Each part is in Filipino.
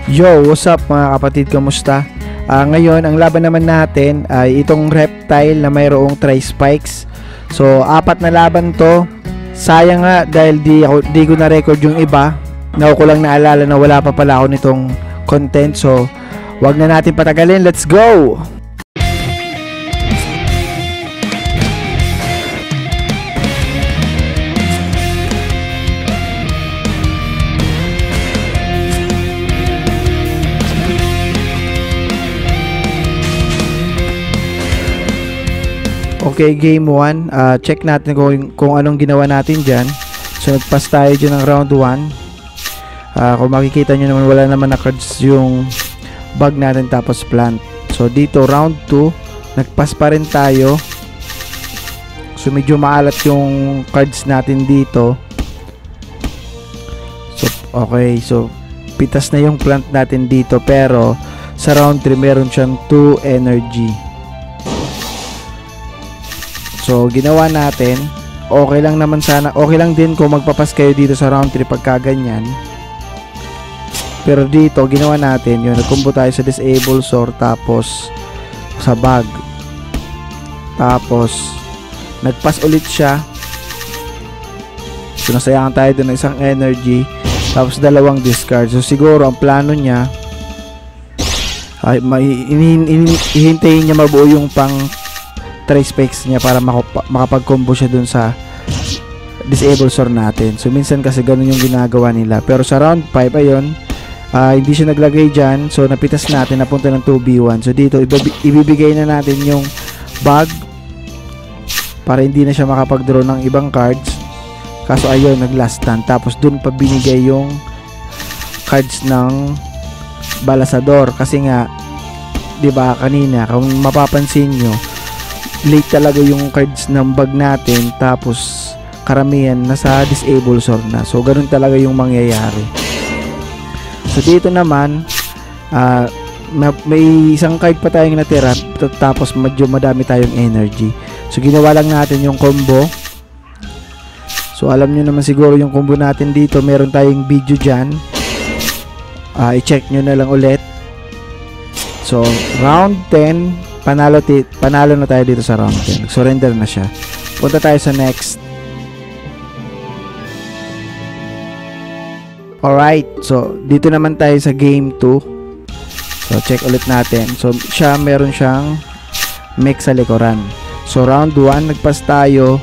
Yo, what's up mga kapatid, kamusta? Ngayon, ang laban naman natin ay itong reptile na mayroong tri-spikes. So, 4 na laban to. Sayang nga dahil di ko na-record yung iba. Naku ko lang naalala na wala pa pala ako nitong content. So, wag na natin patagalin. Let's go! Okay, game 1. Check natin kung anong ginawa natin dyan. So, nagpass tayo dyan ng round 1. Kung makikita nyo naman, wala naman na cards yung bug natin tapos plant. So, dito, round 2, nagpass pa rin tayo. So, medyo maalat yung cards natin dito. So, okay. So, pitas na yung plant natin dito. Pero, sa round 3, meron siyang 2 energy. So, ginawa natin, okay lang naman sana, okay lang din kung magpapas kayo dito sa round 3 pagka ganyan. Pero dito, ginawa natin, yun, nagkumbo tayo sa Disablesaur, tapos sa bag. Tapos, nagpass ulit siya. So, nasayangan tayo doon ng isang energy, tapos 2 discard. So, siguro, ang plano niya, ay, ihintayin niya mabuo yung pang tri-spikes niya para makapag-combo siya dun sa Disablesaur natin. So minsan kasi ganun yung ginagawa nila. Pero sa round 5 ayun, hindi siya naglagay dyan. So napitas natin, napunta ng 2v1. So dito ibibigay na natin yung bag para hindi na siya makapag-draw ng ibang cards. Kaso ayun, nag-last stand. Tapos dun pa binigay yung cards ng Balasador. Kasi nga, diba kanina, kung mapapansin nyo, late talaga yung cards ng bag natin, tapos karamihan nasa Disablesaur na. So ganun talaga yung mangyayari. So dito naman, may isang card pa tayong natira, tapos medyo madami tayong energy. So ginawa lang natin yung combo. So alam nyo naman siguro yung combo natin dito, meron tayong video dyan. I-check nyo na lang ulit. So round 10, panalo na tayo dito sa round 10. Surrender na siya. Punta tayo sa next. Alright. So, dito naman tayo sa game 2. So, check ulit natin. So, meron siyang mix sa likuran. So, round 1, nagpass tayo.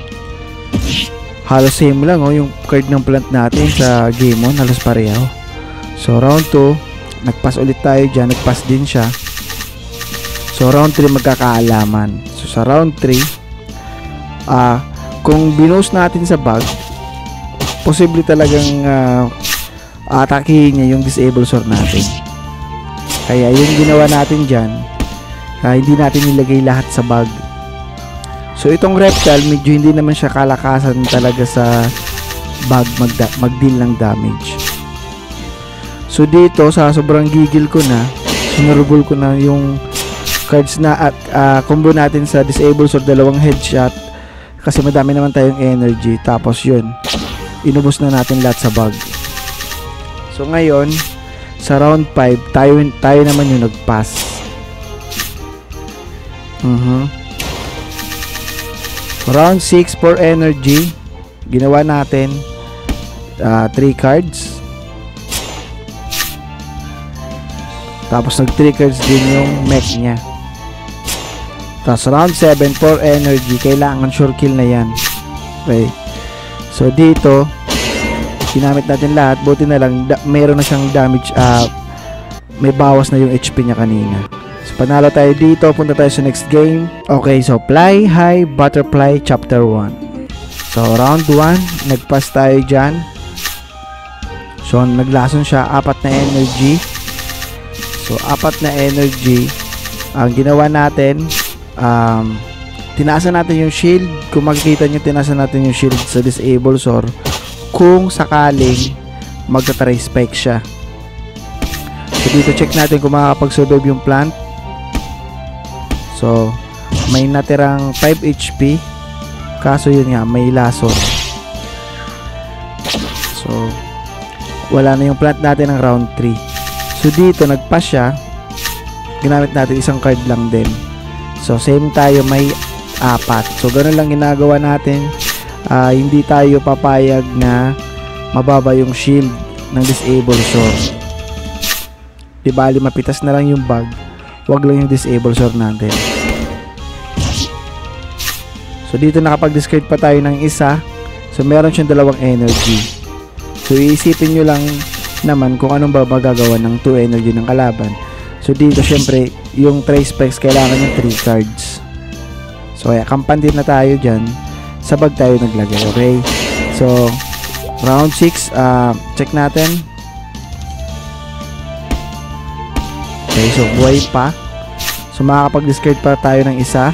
Halos same lang, oh, yung card ng plant natin sa game 1. Halos pareho. So, round 2, nagpass ulit tayo dyan. Nagpass din siya. So, round 3 magkakaalaman. So, sa round 3, kung binost natin sa bag, posible talagang atakihin niya yung Disablesaur natin. Kaya, yung ginawa natin dyan, hindi natin nilagay lahat sa bag. So, itong reptile, medyo hindi naman siya kalakasan talaga sa bag mag-deal ng damage. So, dito, sa sobrang gigil ko na, sinurubol ko na yung cards na at combo natin sa Disablesaur, 2 headshot kasi madami naman tayong energy. Tapos yun, inubos na natin lahat sa bag. So ngayon sa round 5 tayo naman yung nagpass. Round 6 for energy, ginawa natin 3 cards. Tapos nag 3 cards din yung mech niya. Tapos round 7 for energy, kailangan sure kill na yan. Okay. So dito, ginamit natin lahat. Buti na lang, mayroon na siyang damage. May bawas na yung HP niya kanina. So panalo tayo dito. Punta tayo sa next game. Okay, so Fly High Butterfly Chapter 1. So round 1, nagpass tayo dyan. So naglason siya, 4 na energy. So 4 na energy. Ang ginawa natin, tinaasan natin yung shield. Kung makikita nyo, tinaasan natin yung shield sa Disablesaur kung sakaling magta-tri-spike siya. So dito check natin kung makakapag-survive yung plant. So may natirang 5 HP, kaso yun nga, may lason. So wala na yung plant natin ng round 3. So dito nagpass siya, ginamit natin isang card lang din. So same tayo, may 4. So ganun lang ginagawa natin. Hindi tayo papayag na mababa yung shield ng Disablesaur. Di bali mapitas na lang yung bug, wag lang yung Disablesaur natin. So dito nakapag-discard pa tayo ng isa. So meron siyang 2 energy. So iisipin nyo lang naman kung anong ba magagawa ng 2 energy ng kalaban. So dito syempre yung trace specs kailangan yung 3 cards. So kaya kampante na tayo dyan, sa bag tayo naglagay. Okay, so round 6, check natin. Okay, so buhay pa. So makakapag-discard pa tayo ng isa.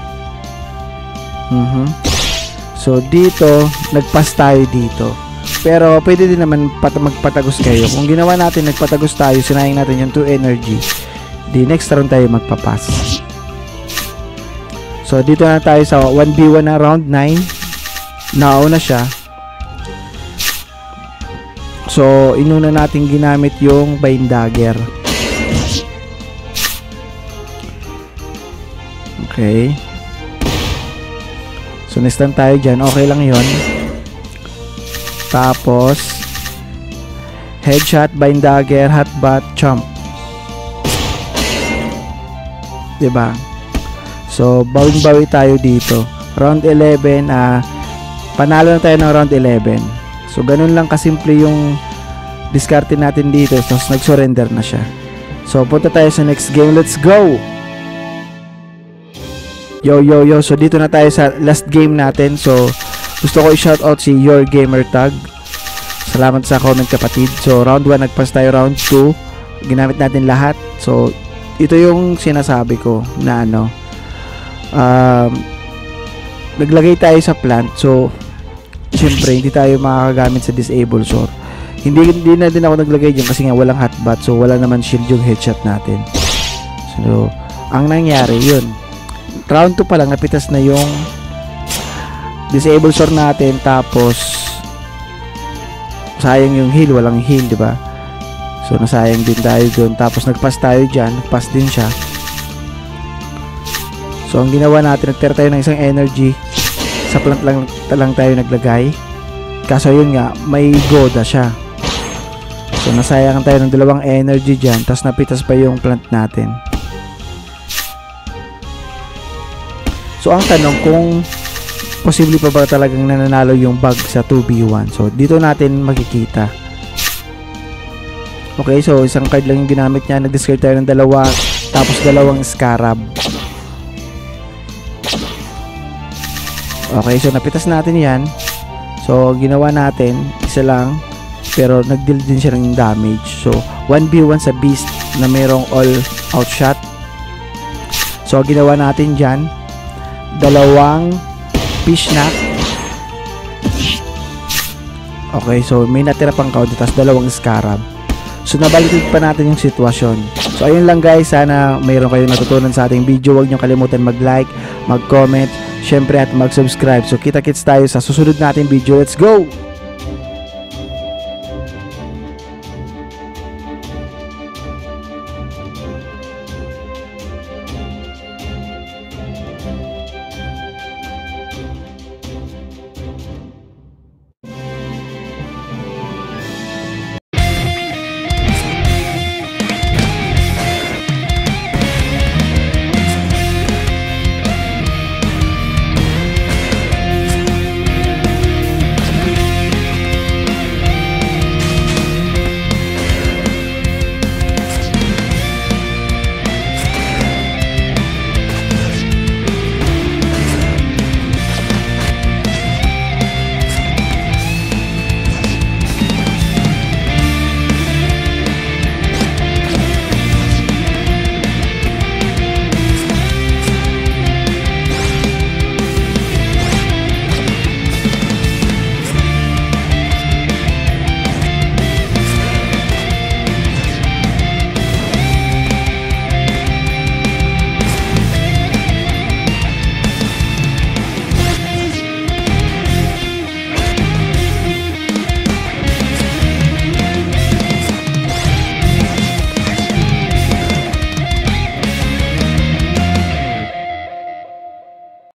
So dito nagpass tayo dito, pero pwede din naman magpatagos kayo. Kung ginawa natin nagpatagos tayo, sinayang natin yung 2 energy, di next round tayo magpapass. So dito na tayo sa 1v1 na round 9. Nauna siya. So inuna natin ginamit yung bind dagger. Okay. So na-stun tayo dyan. Okay lang yon. Tapos headshot, bind dagger, hotbat, chomp. Diba? So bawing-bawi tayo dito. Round 11, panalo na tayo ng round 11. So ganun lang kasimple yung diskarte natin dito. So nag-surrender na siya. So punta tayo sa next game. Let's go! Yo. So dito na tayo sa last game natin. So gusto ko i-shoutout si Your Gamer Tag. Salamat sa comment, kapatid. So round 1 nagpass tayo, round 2 ginamit natin lahat. So ito yung sinasabi ko na naglagay tayo sa plant. So syempre hindi tayo makakagamit sa Disablesaur. Hindi na din ako naglagay dyan kasi nga walang hotbat. So wala naman shield yung headshot natin. So ang nangyari yun, round 2 pa lang napitas na yung Disablesaur natin. Tapos sayang yung heal, walang heal, diba? So nasayang din tayo dun. Tapos nagpass tayo dyan, nagpass din siya. So ang ginawa natin, nagtira tayo ng isang energy. Sa plant lang tayo naglagay. Kaso yun nga, may goda siya. So nasayangan tayo ng 2 energy dyan. Tapos napitas pa yung plant natin. So ang tanong, kung posible pa ba talagang nananalo yung bug sa 2v1? So dito natin makikita. Okay, so isang card lang yung ginamit niya. Nag-discard tayo ng 2, tapos 2 scarab. Okay, so napitas natin yan. So ginawa natin isa lang, pero nag-deal din siya ng damage. So 1v1 sa beast na mayroong all out shot. So ginawa natin dyan 2 fish knock. Okay, so may natira pang count, tapos 2 scarab. So nabaliktad pa natin yung sitwasyon. So ayun lang guys, sana mayroon kayong natutunan sa ating video. Huwag niyo kalimutan mag-like, mag-comment, syempre at mag-subscribe. So kita-kits tayo sa susunod nating video. Let's go!